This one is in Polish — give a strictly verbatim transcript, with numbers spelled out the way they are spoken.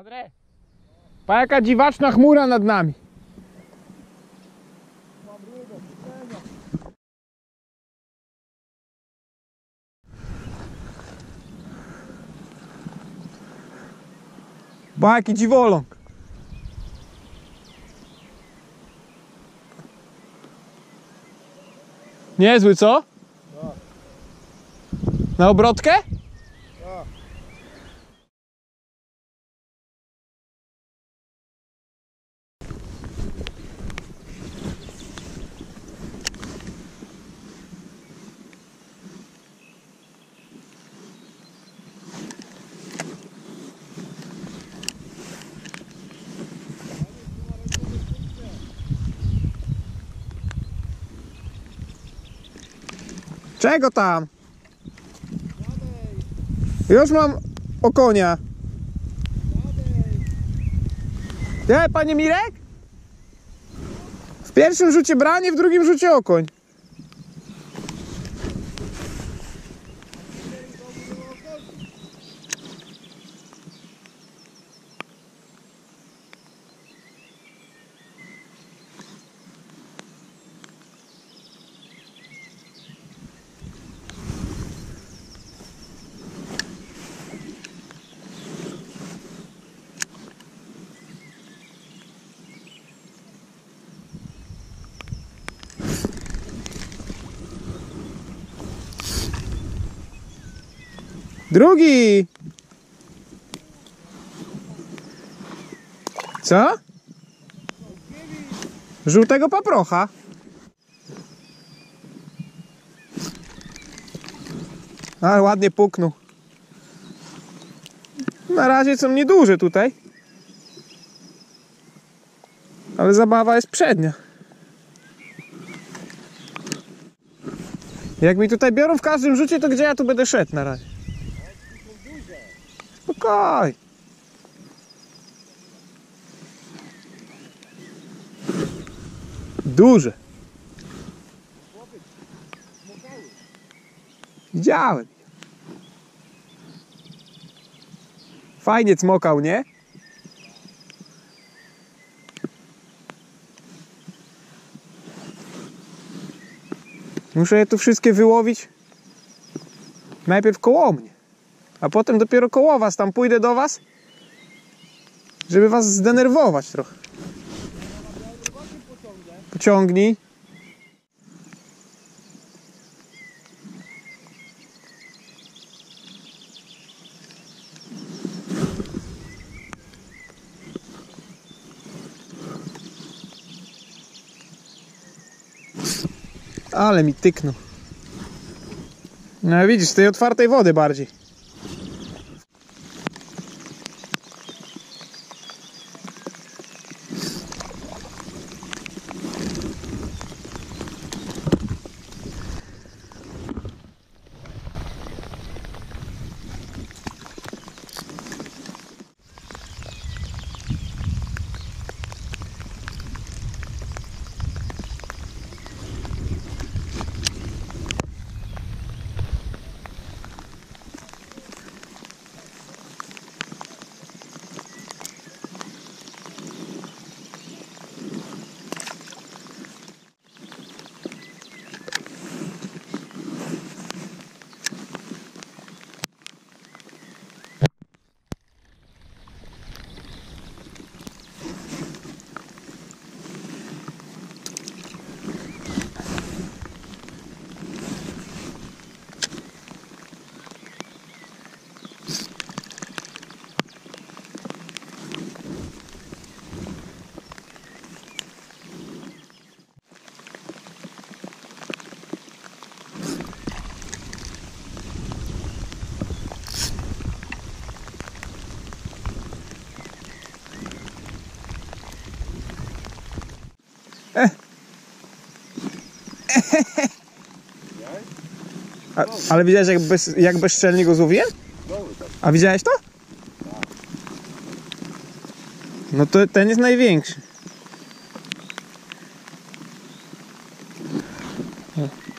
Padre, pa jaka dziwaczna chmura nad nami. Ba, jaki dziwoląg. Niezły, co? Tak. Na obrotkę? Tak. Czego tam? Już mam o konia. Nie, panie Mirek? W pierwszym rzucie branie, w drugim rzucie okoń. Drugi! Co? Żółtego paprocha. Ale ładnie puknął. Na razie są nieduże tutaj. Ale zabawa jest przednia. Jak mi tutaj biorą w każdym rzucie, to gdzie ja tu będę szedł na razie? Spokoj. Duże. Widziałem. Fajnie cmokał, nie? Muszę je tu wszystkie wyłowić. Najpierw koło mnie. A potem dopiero koło was, tam pójdę do was, żeby was zdenerwować trochę. Pociągnij. Ale mi tyknął. No widzisz, tej otwartej wody bardziej. E. A, ale widziałeś jak, bez, jak bezczelnie go złowiłem? A widziałeś to? No to ten jest największy. O.